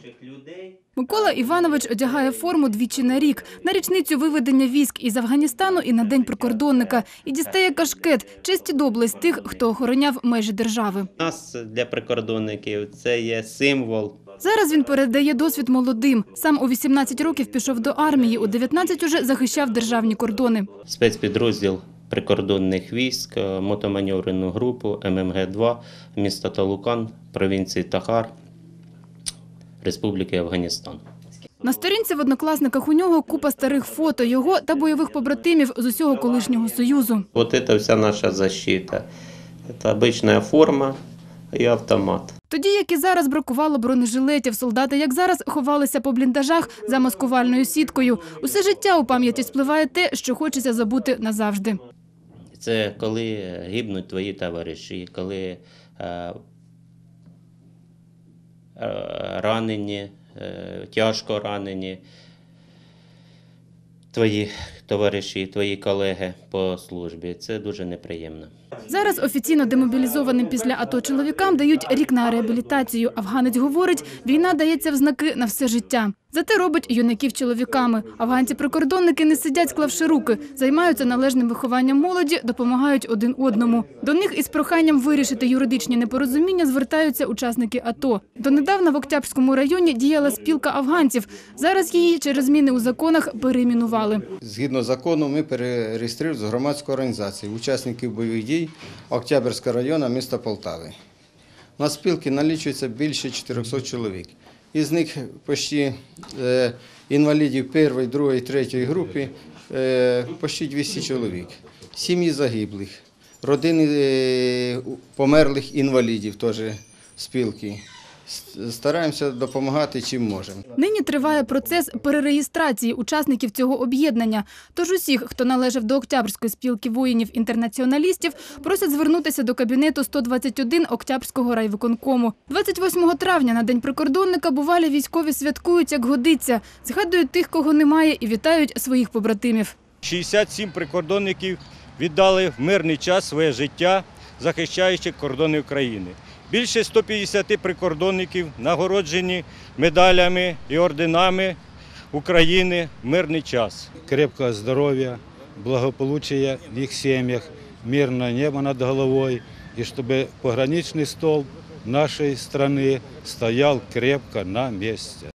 Микола Іванович одягає форму двічі на рік. На річницю виведення військ із Афганістану і на День прикордонника. І дістає кашкет – честь і доблесть тих, хто охороняв межі держави. У нас для прикордонників це є символ. Зараз він передає досвід молодим. Сам у 18 років пішов до армії, у 19 уже захищав державні кордони. Спецпідрозділ прикордонних військ, мотоманеврену групу ММГ-2 міста Талукан, провінції Тахар, Республіки Афганістан. На сторінці в Однокласниках у нього купа старих фото його та бойових побратимів з усього колишнього Союзу. Ось це вся наша защита. Це звичайна форма і автомат. Тоді, як і зараз, бракувало бронежилетів. Солдати, як зараз, ховалися по бліндажах за маскувальною сіткою. Усе життя у пам'яті спливає те, що хочеться забути назавжди. Це коли гибнуть твої товариші, коли ранені, тяжко ранені твої товариші, твої колеги по службі. Це дуже неприємно. Зараз офіційно демобілізованим після АТО чоловікам дають рік на реабілітацію. Афганець говорить, війна дається в знаки на все життя. Зате робить юнаків чоловіками. Афганці-прикордонники не сидять, склавши руки, займаються належним вихованням молоді, допомагають один одному. До них із проханням вирішити юридичні непорозуміння звертаються учасники АТО. Донедавна в Октябрському районі діяла спілка афганців. Зараз її через зміни у законах перейменували. Згідно закону ми перереєструємо з громадської організації учасників бойових дій Октябрського району міста Полтави. У нас спілки налічується більше 400 чоловік. Із них почти інвалідів першої, другої, третьої групи почти 200 чоловік. Сім'ї загиблих, родини померлих інвалідів теж спілки. Стараємося допомагати, чим можемо. Нині триває процес перереєстрації учасників цього об'єднання. Тож усіх, хто належав до Октябрської спілки воїнів-інтернаціоналістів, просять звернутися до кабінету 121 Октябрського райвиконкому. 28 травня на День прикордонника бувалі військові святкують, як годиться. Згадують тих, кого немає, і вітають своїх побратимів. 67 прикордонників віддали в мирний час своє життя, захищаючи кордони України. Більше 150 прикордонників нагороджені медалями і орденами України в мирний час. Крепкого здоров'я, благополучия в їх сім'ях, мирне небо над головою, і щоб пограничний стовп нашої країни стояв крепко на місці.